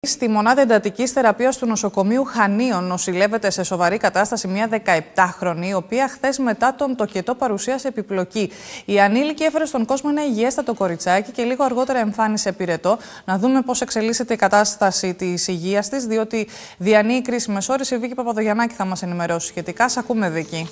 στη μονάδα εντατικής θεραπείας του νοσοκομείου Χανίων νοσηλεύεται σε σοβαρή κατάσταση μια 17χρονη, η οποία χθες μετά τον τοκετό παρουσίασε επιπλοκή. Η ανήλικη έφερε στον κόσμο ένα υγιέστατο κοριτσάκι και λίγο αργότερα εμφάνισε πυρετό. Να δούμε πώς εξελίσσεται η κατάσταση της υγείας της, διότι διανύει κρίσιμες ώρες. Η Βίκη Παπαδογιαννάκη θα μας ενημερώσει σχετικά. Σ' ακούμε, Βίκη.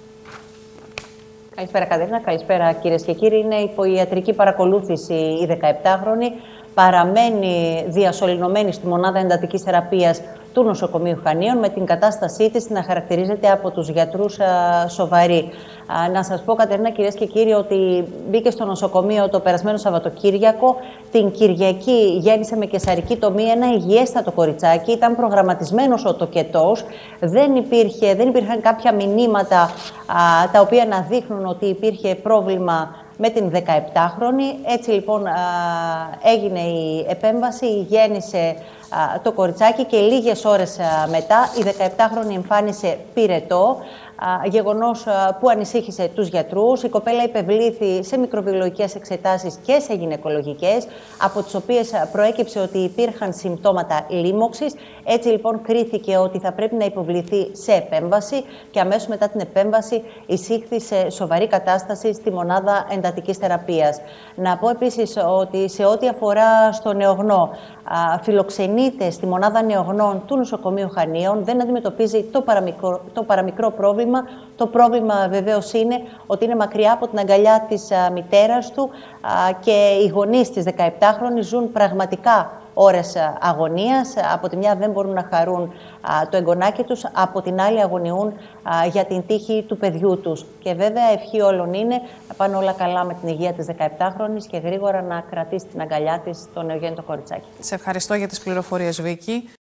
Καλησπέρα, Κατερίνα. Καλησπέρα, κυρίες και κύριοι. Είναι υπό ιατρική παρακολούθηση η 17χρονη. Παραμένει διασωληνωμένη στη μονάδα εντατικής θεραπείας του νοσοκομείου Χανίων, με την κατάστασή της να χαρακτηρίζεται από τους γιατρούς σοβαρή. Να σας πω, Κατερίνα, κυρίες και κύριοι, ότι μπήκε στο νοσοκομείο το περασμένο Σαββατοκύριακο. Την Κυριακή γέννησε με καισαρική τομή ένα υγιέστατο κοριτσάκι. Ήταν προγραμματισμένος ο τοκετός. Δεν υπήρχαν κάποια μηνύματα τα οποία να δείχνουν ότι υπήρχε πρόβλημα με την 17χρονη. Έτσι λοιπόν έγινε η επέμβαση, γέννησε το κοριτσάκι και λίγες ώρες μετά η 17χρονη εμφάνισε πυρετό, γεγονός που ανησύχησε τους γιατρούς. Η κοπέλα υπευλήθη σε μικροβιολογικές εξετάσεις και σε γυναικολογικές, από τις οποίες προέκυψε ότι υπήρχαν συμπτώματα λίμωξης. Έτσι λοιπόν κρίθηκε ότι θα πρέπει να υποβληθεί σε επέμβαση και αμέσως μετά την επέμβαση εισήχθη σε σοβαρή κατάσταση στη μονάδα εντατικής θεραπείας. Να πω επίσης ότι σε ό,τι αφορά στο νεογνώ, φιλοξενείται στη μονάδα νεογνών του νοσοκομείου Χανίων, δεν αντιμετωπίζει το παραμικρό πρόβλημα. Το πρόβλημα βεβαίως είναι ότι είναι μακριά από την αγκαλιά της μητέρας του και οι γονείς της 17χρονης ζουν πραγματικά ώρες αγωνίας. Από τη μια δεν μπορούν να χαρούν το εγγονάκι τους, από την άλλη αγωνιούν για την τύχη του παιδιού τους. Και βέβαια ευχή όλων είναι να πάνε όλα καλά με την υγεία της 17χρονης και γρήγορα να κρατήσει την αγκαλιά της το νεογέννητο κοριτσάκι. Σε ευχαριστώ για τις πληροφορίες, Βίκη.